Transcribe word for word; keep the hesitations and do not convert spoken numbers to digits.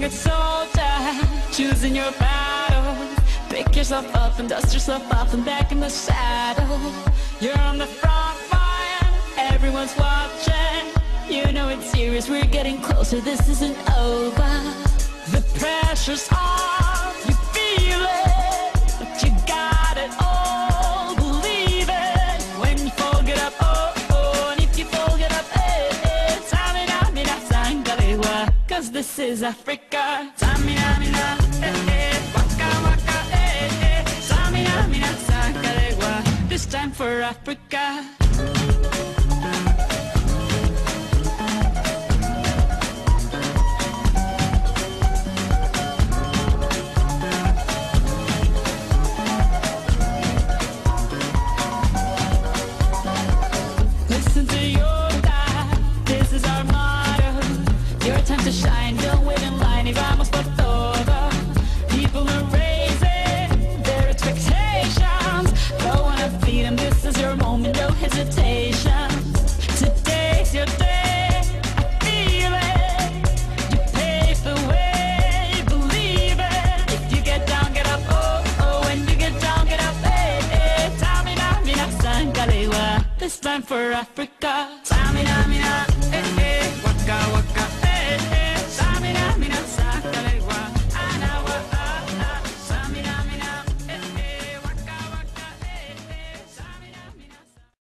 good soldier, choosing your battles. Pick yourself up and dust yourself off and back in the saddle. You're on the front line, everyone's watching. You know it's serious, we're getting closer, this isn't over. The pressure's on, you feel it, but you got it all, believe it. When you fall, get up, oh, oh, and if you fall, get up, eh, eh. Tamina, mina, sangalewa, cause this is Africa. Tamina, mina, eh, eh, waka, waka, eh, eh. Tamina, mina, sangalewa, this time for Africa. Listen to your God, this is our motto. Your time to shine, don't wait in line, y vamos por todo. People are raising their expectations. Go on and feed them, this is your moment, no hesitation. Today's your day, I feel it. You pave the way, believe it. If you get down, get up, oh, oh. When you get down, get up, eh, eh. Tamina, mina, sangalewa, this time for Africa.